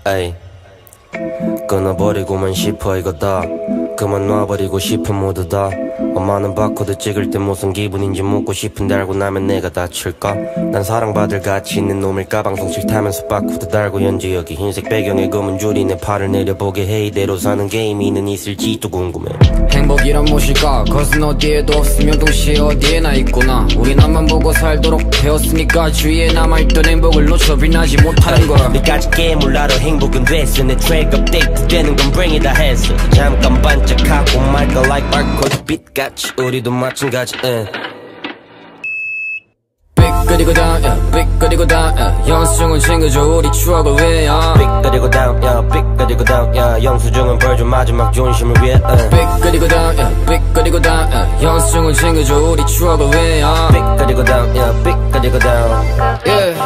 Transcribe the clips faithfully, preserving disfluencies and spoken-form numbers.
에이 끊어버리고만 싶어 이거 다 그만 놔버리고 싶은 모두 다 엄마는 바코드 찍을 때 무슨 기분인지 묻고 싶은데 알고 나면 내가 다칠까 난 사랑받을 가치 있는 놈일까 방송 싫다면서 바코드 달고 현지 여기 흰색 배경에 검은 줄이 내 팔을 내려보게 해 이대로 사는 게임이는 있을지도 궁금해 행복이란 무엇일까 그것은 어디에도 없으면 동시에 어디에나 있구나 우린 앞만 보고 살도록 배웠으니까 주위에 남아있던 행복을 놓쳐 빛나지 못하는 거야 네까지 깨물라로 행복은 됐어 내 트랙 업데이트 되는 건 bring it 했어 잠깐 반짝하고 말까 like barcode 빛같이 우리도 마찬가지 uh. 삐끗이고 다운 yeah, 삐끗이고 다운 yeah. 영수증은 챙겨줘 우리 추억을 위해 uh. 삐끗이고 다운 yeah, 삐끗이고 다운 yeah. 영수증은 벌줘 마지막 존심을 위해 uh. 삐끗이고 다운 yeah, 삐끗이고 다운 yeah. 영수증은 챙겨줘 우리 추억을 위해 uh. 삐끗이고 다운 yeah, 삐끗이고 다운 yeah.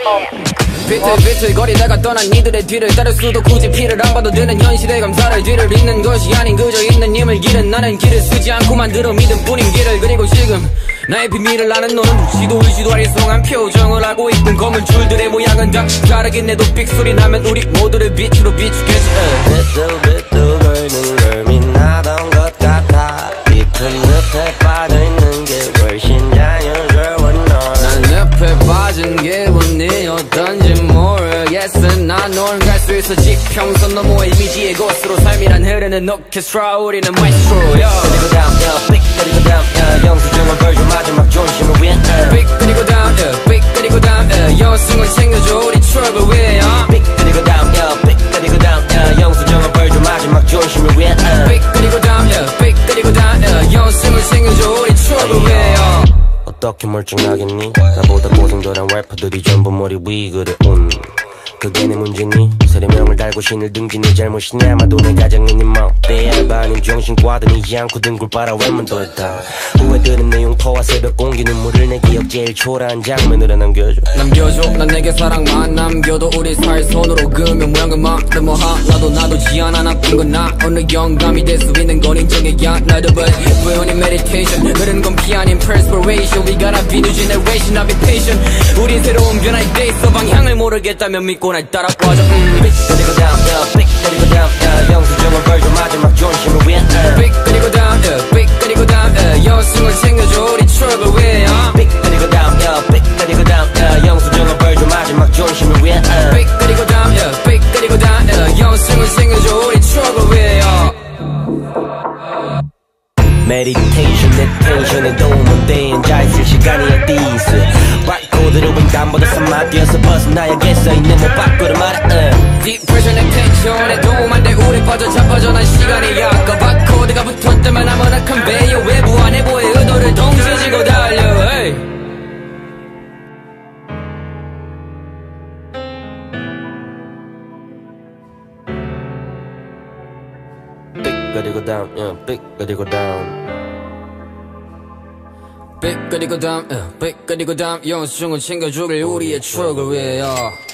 비틀비틀 거리다가 떠난 이들의 뒤를 따를 수도 굳이 피를 안 봐도 되는 현실의 감사를 뒤를 잇는 것이 아닌 그저 있는 힘을 길은 나는 길을 쓰지 않고 만들어 믿음 뿐인 길을 그리고 지금 나의 비밀을 아는 너는 묻지도 울지도 아리송한 표정을 하고 있던 검은 줄들의 모양은 다 다르긴 해도 삑소리 나면 우리 모두를 빛으로 비추겠지 비틀비틀 거리는 걸 빛나던 것 같아 깊은 늪에 빠져있는 게 훨씬 자연스러워 난 늪에 빠진 기분이었던지 모르겠어 난 널 갈 수 있어 지평선 너머의 이미지의 곳으로 삶이란 흐르는 오케스트라 우리는 마이스트로 삐끗이고 다운 삐끗이고 다운 영수증은 벌줘 마지막 존심을 위해 삐끗이고 다운 삐끗이고 다운 영수증은 챙겨줘 우리 추억을 위해 삐끗이고 다운 삐끗이고 다운 영수증은 벌줘 마지막 존심을 위해 삐끗이고 다운 삐끗이고 다운 영수증은 챙겨줘 우리 추억을 위해 어떻게 멀쩡하겠니 나보다 고생덜한 래퍼들이 전부 머리 위 그래 음 그게 내 문제니 세례명을 달고 신을 등진 네 잘못이냐 아마도 내 가정이니 뭐 빼알바 아닌 정신과든이지 않고 등굴 빨아 웬만 돌다 후회되는 내용터와 새벽 공기 눈물을 내 기억 제일 초라한 장면으로 남겨줘 남겨줘 난 내게 사랑만 남겨도 우리 살 손으로 그으면 모양은 막든 뭐 하나도 놔두지 않아 나쁜 건 나 어느 영감이 될 수 있는 건 인정해야 나도 but we only meditation 흐르는 건 피 아닌 perspiration we gotta be new generation I'll be patient 우린 새로운 변화에 대해서 방향을 모르겠다면 믿고 날 따라와줘 음. 삐끗이고 다운 삐끗이고 다운 영수증은 벌줘 마지막 존심을 위해 삐끗이고 다운 삐끗이고 다운 영수증을 챙겨줘 우리 추억을 위해 삐끗이고 다운 삐끗이고 다운 영수증은 벌줘 마지막 존심을 위해 삐끗이고 다운 삐끗이고 다운 영수증을 챙겨줘 우리 추억을 위해 메디테이션 내 텐션에 도움은 돼 혼자 있을 시간이 어디 있어 바코드로 인간보다 산마 뛰어서 벗어나야겠어 있는 못 바꾸를 말아 디프레션의 텐션에 도움 안 돼 우리 빠져 자빠져 난 시간이 약가 바코드가 붙었다면 아무나 컨베이어 외부 안에 보의 의도를 동시지고 달려 hey. 삐끗이고 다운 삐끗이고 다운 삐끗이고 다운 삐끗이고 다운 영수증을 챙겨주길 우리의 추억을 위해